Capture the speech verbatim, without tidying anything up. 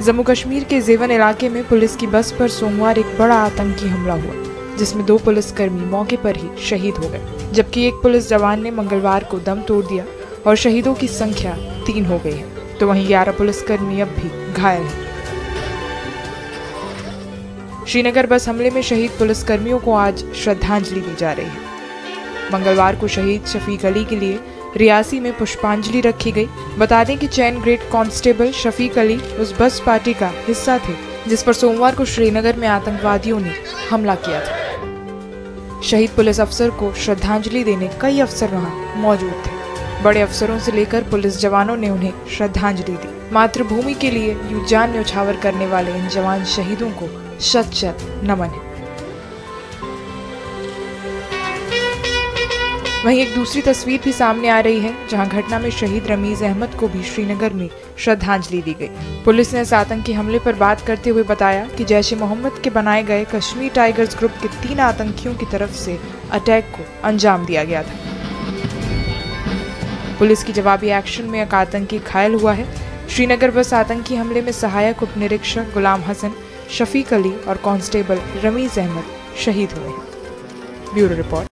जम्मू कश्मीर के जेवन इलाके में पुलिस की बस पर सोमवार एक बड़ा आतंकी हमला हुआ, जिसमें दो पुलिसकर्मी मौके पर ही शहीद हो गए, जबकि एक पुलिस जवान ने मंगलवार को दम तोड़ दिया और शहीदों की संख्या तीन हो गई है, तो वहीं ग्यारह पुलिसकर्मी अब भी घायल हैं। श्रीनगर बस हमले में शहीद पुलिसकर्मियों को आज श्रद्धांजलि दी जा रही है। मंगलवार को शहीद शफीक अली के लिए रियासी में पुष्पांजलि रखी गई। बता दें कि चैन ग्रेड कांस्टेबल शफीक अली उस बस पार्टी का हिस्सा थे जिस पर सोमवार को श्रीनगर में आतंकवादियों ने हमला किया था। शहीद पुलिस अफसर को श्रद्धांजलि देने कई अफसर वहां मौजूद थे। बड़े अफसरों से लेकर पुलिस जवानों ने उन्हें श्रद्धांजलि दी। मातृभूमि के लिए यूं जान न्यौछावर करने वाले इन जवान शहीदों को शत शत नमन है। वहीं एक दूसरी तस्वीर भी सामने आ रही है, जहां घटना में शहीद रमीज अहमद को भी श्रीनगर में श्रद्धांजलि दी गई। पुलिस ने इस आतंकी हमले पर बात करते हुए बताया कि जैश ए मोहम्मद के बनाए गए कश्मीर टाइगर्स ग्रुप के तीन आतंकियों की तरफ से अटैक को अंजाम दिया गया था। पुलिस की जवाबी एक्शन में एक आतंकी घायल हुआ है। श्रीनगर बस आतंकी हमले में सहायक उप निरीक्षक गुलाम हसन, शफीक अली और कांस्टेबल रमीज अहमद शहीद हुए हैं। Bureau report.